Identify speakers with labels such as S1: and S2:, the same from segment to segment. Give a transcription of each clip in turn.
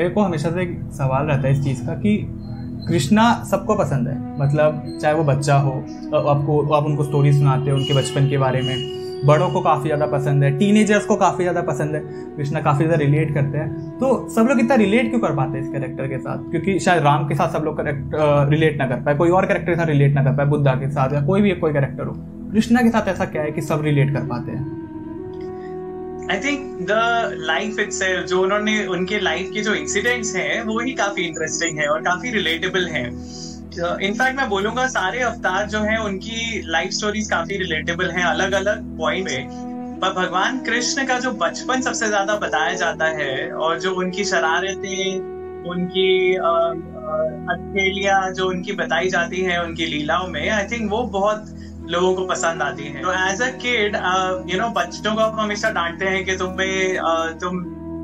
S1: मेरे को हमेशा से एक सवाल रहता है इस चीज़ का कि कृष्णा सबको पसंद है, मतलब चाहे वो बच्चा हो, आप उनको स्टोरी सुनाते हो उनके बचपन के बारे में, बड़ों को काफ़ी ज़्यादा पसंद है, टीनेजर्स को काफ़ी ज़्यादा पसंद है, कृष्णा काफ़ी ज़्यादा रिलेट करते हैं। तो सब लोग इतना रिलेट क्यों कर पाते हैं इस कैरेक्टर के साथ? क्योंकि शायद राम के साथ सब लोग रिलेट ना कर पाए, कोई और कैरेक्टर के साथ रिलेट ना कर पाए, बुद्धा के साथ या कोई कैरेक्टर हो, कृष्णा के साथ ऐसा क्या है कि सब रिलेट कर पाते हैं?
S2: I think the life itself, जो उन्होंने उनके लाइफ के जो इंसिडेंट्स हैं वो ही काफी इंटरेस्टिंग है और काफी रिलेटेबल हैं। इनफैक्ट मैं बोलूंगा सारे अवतार जो हैं उनकी लाइफ स्टोरीज काफी रिलेटेबल हैं अलग अलग पॉइंट पे। पर भगवान कृष्ण का जो बचपन सबसे ज्यादा बताया जाता है और जो उनकी शरारतें, उनकी अठेलियां जो उनकी बताई जाती हैं उनकी लीलाओं में, आई थिंक वो बहुत लोगों को पसंद आती है। तो एज अ किड बच्चों को हम हमेशा डांटते हैं कि तुम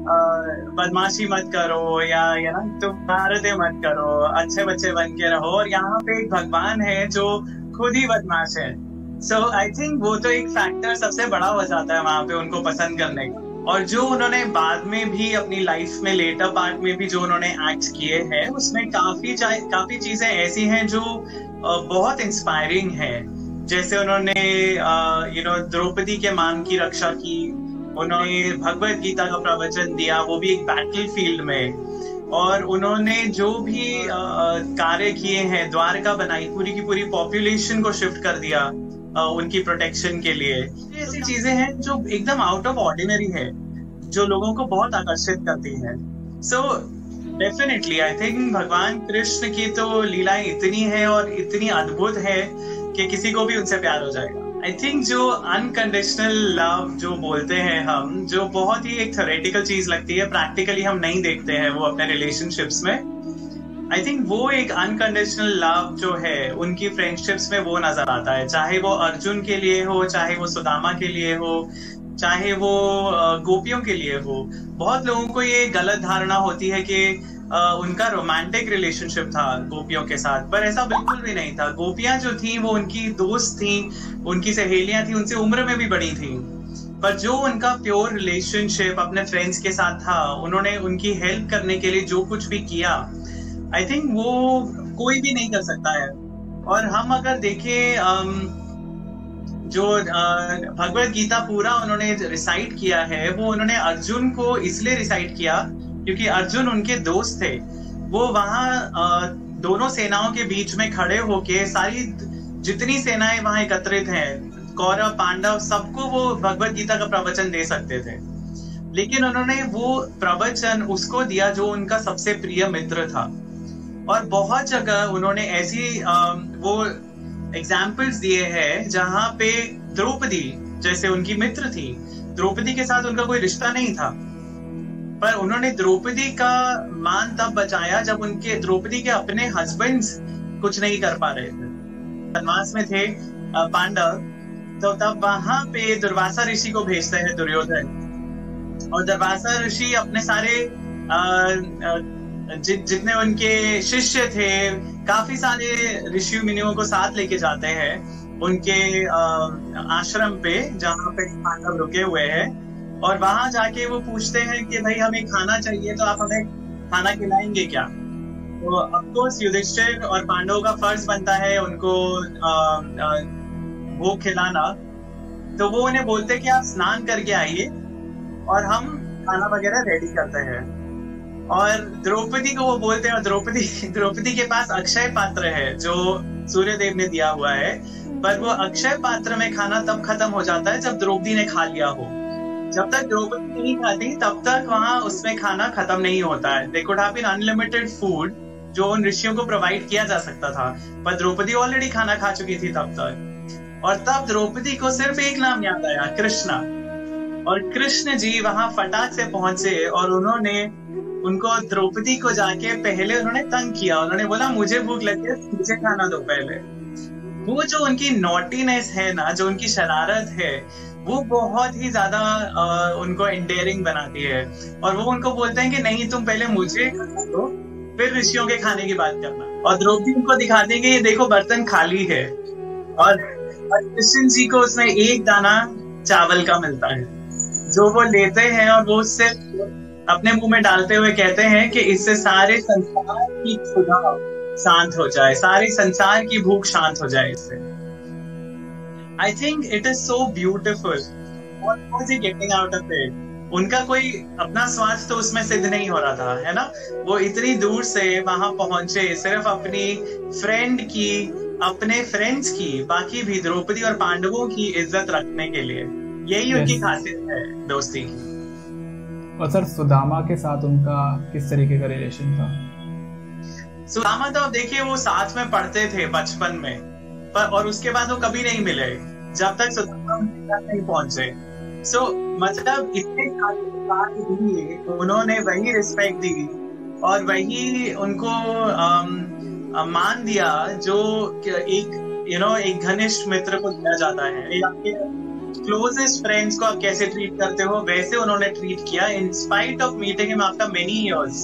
S2: बदमाशी मत करो या तुम शरारतें मत करो, अच्छे बच्चे बन के रहो। और यहाँ पे एक भगवान है जो खुद ही बदमाश है। सो आई थिंक वो तो एक फैक्टर सबसे बड़ा हो जाता है वहां पे उनको पसंद करने का। और जो उन्होंने बाद में भी अपनी लाइफ में लेटर पार्ट में भी जो उन्होंने एक्ट किए हैं उसमें काफी चीजें ऐसी हैं जो बहुत इंस्पायरिंग है। जैसे उन्होंने द्रौपदी के मान की रक्षा की, उन्होंने भगवत गीता का प्रवचन दिया, वो भी एक बैटल फील्ड में। और उन्होंने जो भी कार्य किए हैं, द्वारका बनाई, पूरी की पूरी पॉपुलेशन को शिफ्ट कर दिया उनकी प्रोटेक्शन के लिए। ऐसी चीजें हैं जो एकदम आउट ऑफ ऑर्डिनरी है, जो लोगों को बहुत आकर्षित करती है। सो डेफिनेटली आई थिंक भगवान कृष्ण की तो लीलाएं इतनी है और इतनी अद्भुत है कि किसी को भी उनसे प्यार हो जाएगा। आई थिंक जो अनकंडीशनल लव जो बोलते हैं हम, जो बहुत ही एक थ्योरेटिकल चीज लगती है, प्रैक्टिकली हम नहीं देखते हैं वो अपने रिलेशनशिप्स में। आई थिंक वो एक अनकंडीशनल लव जो है उनकी फ्रेंडशिप्स में वो नजर आता है, चाहे वो अर्जुन के लिए हो, चाहे वो सुदामा के लिए हो, चाहे वो गोपियों के लिए हो। बहुत लोगों को ये गलत धारणा होती है कि उनका रोमांटिक रिलेशनशिप था गोपियों के साथ, पर ऐसा बिल्कुल भी नहीं था। गोपियां जो थी वो उनकी दोस्त थी, उनकी सहेलियां थी, उनसे उम्र में भी बड़ी थी। पर जो उनका प्योर रिलेशनशिप अपने फ्रेंड्स के साथ था, उन्होंने उनकी हेल्प करने के लिए जो कुछ भी किया, आई थिंक वो कोई भी नहीं कर सकता है। और हम अगर देखें जो भगवत गीता पूरा उन्होंने रिसाइट किया है, वो उन्होंने अर्जुन को इसलिए रिसाइट किया क्योंकि अर्जुन उनके दोस्त थे। वो वहां दोनों सेनाओं के बीच में खड़े होके सारी जितनी सेनाएं वहां एकत्रित हैं, कौरव पांडव, सबको वो भगवत गीता का प्रवचन दे सकते थे। लेकिन उन्होंने वो प्रवचन उसको दिया जो उनका सबसे प्रिय मित्र था। और बहुत जगह उन्होंने ऐसी वो एग्जाम्पल्स दिए हैं जहां पे द्रौपदी जैसे उनकी मित्र थी, द्रौपदी के साथ उनका कोई रिश्ता नहीं था, पर उन्होंने द्रौपदी का मान तब बचाया जब उनके द्रौपदी के अपने हस्बैंड्स कुछ नहीं कर पा रहे थे, वनवास में थे पांडव। तो तब वहां पे दुर्वासा ऋषि को भेजते हैं दुर्योधन, और दुर्वासा ऋषि अपने सारे जितने उनके शिष्य थे, काफी सारे ऋषि मुनियों को साथ लेके जाते हैं उनके आश्रम पे जहाँ पे पांडव रुके हुए हैं। और वहां जाके वो पूछते हैं कि भाई हमें खाना चाहिए, तो आप हमें खाना खिलाएंगे क्या? तो ऑफकोर्स युधिष्ठिर और पांडवों का फर्ज बनता है उनको वो खिलाना। तो वो उन्हें बोलते कि आप स्नान करके आइए और हम खाना वगैरह रेडी करते हैं। और द्रौपदी को वो बोलते हैं, और द्रौपदी के पास अक्षय पात्र है जो सूर्य देव ने दिया हुआ है, पर वो अक्षय पात्र में खाना तब खत्म हो जाता है जब द्रौपदी ने खा लिया हो। जब तक द्रौपदी नहीं खाती तब तक वहां उसमें खाना खत्म नहीं होता है। There could have been unlimited food जो उन ऋषियों को प्रोवाइड किया जा सकता था, पर द्रौपदी ऑलरेडी खाना खा चुकी थी तब तक। और तब द्रौपदी को सिर्फ एक नाम याद आया, कृष्णा। और कृष्ण जी वहां फटाक से पहुंचे और उन्होंने उनको द्रौपदी को जाके पहले उन्होंने तंग किया। उन्होंने बोला मुझे भूख लगी है, मुझे खाना दो पहले। वो जो उनकी नॉटीनेस है ना, जो उनकी शरारत है, वो बहुत ही ज्यादा उनको एंडेयरिंग बनाती है। और वो उनको बोलते हैं कि नहीं, तुम पहले मुझे खाना दो, फिर ऋषियों के खाने की बात करना। और द्रौपदी उनको दिखाते हैं कि ये देखो बर्तन खाली है, और कृष्ण जी को उसमें एक दाना चावल का मिलता है जो वो लेते हैं और वो उससे अपने मुंह में डालते हुए कहते हैं कि इससे सारे संसार की क्षुधा शांत हो जाए, सारे संसार की भूख शांत हो जाए इससे। I think it is so beautiful. What was he getting out of it? उनका कोई अपना स्वार्थ तो उसमें सिद्ध नहीं हो रहा था, है ना। वो इतनी दूर से वहां पहुंचे सिर्फ अपनी फ्रेंड की, अपने फ्रेंड्स की, बाकी भी द्रौपदी और पांडवों की इज्जत रखने के लिए। यही उनकी खासियत है दोस्ती की।
S1: और सर सुदामा के साथ उनका किस तरीके का रिलेशन था?
S2: सुदामा तो अब देखिए वो साथ में पढ़ते थे बचपन में, पर और उसके बाद वो कभी नहीं मिले जब तक सुदामा उनके साथ नहीं पहुंचे। मतलब इतने साल के बाद भी उन्होंने वही रिस्पेक्ट दी और वही उनको मान दिया जो एक घनिष्ठ मित्र को दिया जाता है। आपके क्लोजेस्ट फ्रेंड्स को आप कैसे ट्रीट करते हो वैसे उन्होंने ट्रीट किया in spite of meeting him after many years.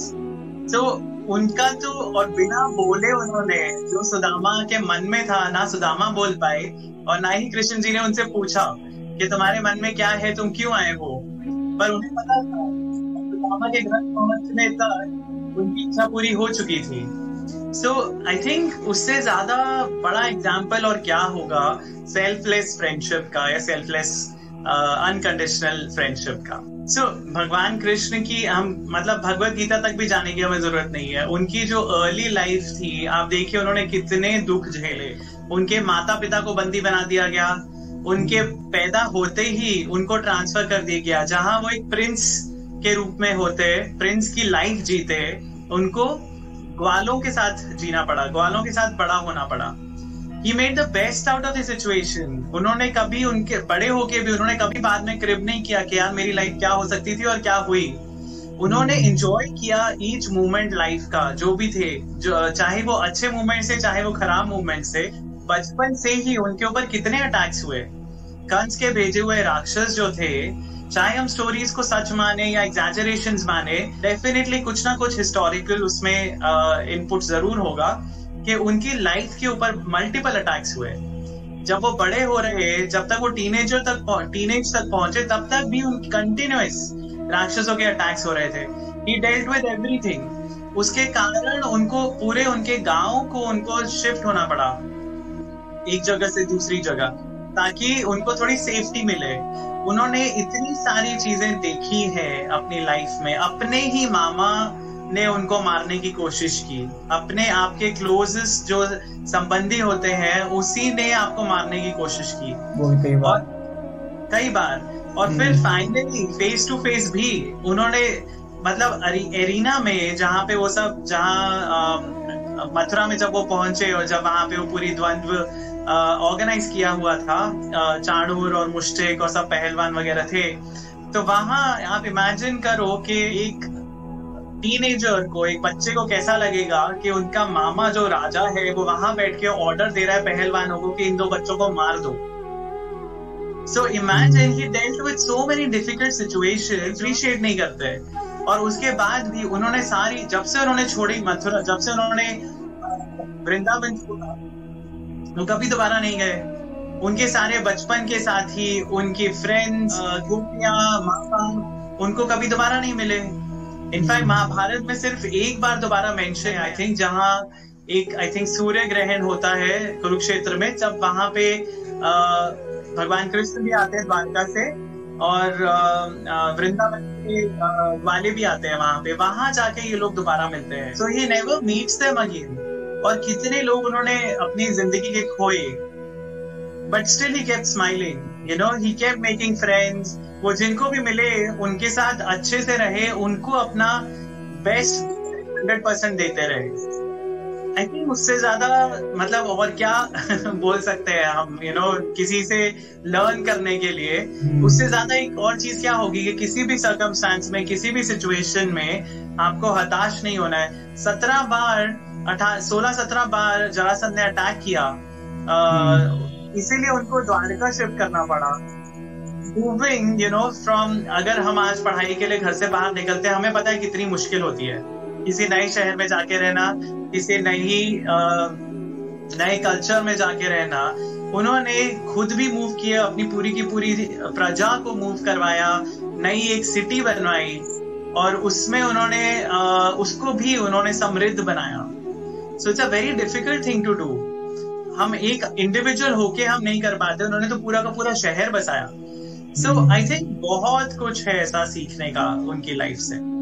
S2: उनका तो, और बिना बोले उन्होंने जो सुदामा के मन में था, ना सुदामा बोल पाए और ना ही कृष्ण जी ने उनसे पूछा कि तुम्हारे मन में क्या है, तुम क्यों आए हो, पर उन्हें पता था सुदामा के घर पहुंचने तक उनकी इच्छा पूरी हो चुकी थी। आई थिंक उससे ज्यादा बड़ा एग्जाम्पल और क्या होगा सेल्फलेस फ्रेंडशिप का या सेल्फलेस अनकंडीशनल फ्रेंडशिप का। भगवान कृष्ण की हम मतलब भगवत गीता तक भी जाने की हमें जरूरत नहीं है। उनकी जो अर्ली लाइफ थी आप देखिए उन्होंने कितने दुख झेले। उनके माता पिता को बंदी बना दिया गया, उनके पैदा होते ही उनको ट्रांसफर कर दिया गया, जहां वो एक प्रिंस के रूप में होते, प्रिंस की लाइफ जीते, उनको ग्वालों के साथ जीना पड़ा, ग्वालों के साथ बड़ा होना पड़ा। He made the best out of the situation। उन्होंने कभी उनके बड़े होके भी उन्होंने कभी बाद में क्रिब नहीं किया कि यार मेरी लाइफ क्या हो सकती थी और क्या हुई। उन्होंने एंजॉय किया ईच मोमेंट लाइफ का, जो भी थे, जो चाहे वो अच्छे मोमेंट से चाहे वो खराब मोमेंट से। बचपन से ही उनके ऊपर कितने अटैक्स हुए, कंस के भेजे हुए राक्षस जो थे, चाहे हम स्टोरीज को सच माने या एग्जैजरेशंस माने, डेफिनेटली कुछ ना कुछ हिस्टोरिकल उसमें इनपुट जरूर होगा कि उनकी लाइफ के ऊपर मल्टीपल अटैक्स हुए। जब वो बड़े हो रहे, जब तक वो टीनेज तक पहुंचे, तब तक भी उनकी कंटिन्यूअस राक्षसों के अटैक्स हो रहे थे। He dealt with everything। उसके कारण उनको पूरे उनके गांव को उनको शिफ्ट होना पड़ा एक जगह से दूसरी जगह, ताकि उनको थोड़ी सेफ्टी मिले। उन्होंने इतनी सारी चीजें देखी है अपनी लाइफ में। अपने ही मामा ने उनको मारने की कोशिश की, अपने आपके क्लोजेस्ट जो संबंधी होते हैं उसी ने आपको मारने की कोशिश की कई बार। और फिर फाइनली फेस टू फेस भी उन्होंने मतलब एरिना में, जहाँ पे वो सब, जहाँ मथुरा में जब वो पहुंचे और जब वहां पे वो पूरी द्वंद्व ऑर्गेनाइज किया हुआ था, चाणूर और मुश्तिक और सब पहलवान वगैरह थे, तो वहां आप इमेजिन करो कि एक टीनेजर को, एक बच्चे को कैसा लगेगा कि उनका मामा जो राजा है वो वहां बैठ के ऑर्डर दे रहा है पहलवानों को कि इन दो बच्चों को मार दो। So imagine he dealt with so many difficult situations, appreciate नहीं करते। और उसके बाद भी उन्होंने सारी, जब से उन्होंने छोड़ी मथुरा, जब से उन्होंने वृंदावन छोड़ा, वो कभी दोबारा नहीं गए। उनके सारे बचपन के साथी, उनके फ्रेंड्स, गोपियां, माता, उनको कभी दोबारा नहीं मिले। इनफैक्ट महाभारत में सिर्फ एक बार दोबारा मेंशन आई थिंक, जहां एक आई थिंक सूर्य ग्रहण होता है कुरुक्षेत्र में, जब वहां पे भगवान कृष्ण भी आते हैं द्वारका से और वृंदावन के वाले भी आते हैं वहां पे, वहां जाके ये लोग दोबारा मिलते हैं। So he never meets them again. और कितने लोग उन्होंने अपनी जिंदगी के खोए, but still he kept smiling, he kept making friends. वो जिनको भी मिले उनके साथ अच्छे से रहे, उनको अपना बेस्ट 100% देते रहे। आई थिंक उससे ज्यादा मतलब और क्या बोल सकते हैं हम, किसी से लर्न करने के लिए। उससे ज्यादा एक और चीज क्या होगी कि किसी भी सर्कमस्टांस में, किसी भी सिचुएशन में आपको हताश नहीं होना है। 16-17 बार जरासंध ने अटैक किया, इसीलिए उनको द्वारका शिफ्ट करना पड़ा। मूविंग फ्रॉम, अगर हम आज पढ़ाई के लिए घर से बाहर निकलते हैं, हमें पता है कितनी मुश्किल होती है किसी नए शहर में जाके रहना, किसी नए कल्चर में जाके रहना। उन्होंने खुद भी मूव किया, अपनी पूरी की पूरी प्रजा को मूव करवाया, नई एक सिटी बनवाई और उसमें उन्होंने उसको भी उन्होंने समृद्ध बनाया। So it's a very difficult thing to do. हम एक इंडिविजुअल होके हम नहीं कर पाते, उन्होंने तो पूरा का पूरा शहर बसाया। सो आई थिंक बहुत कुछ है ऐसा सीखने का उनकी लाइफ से।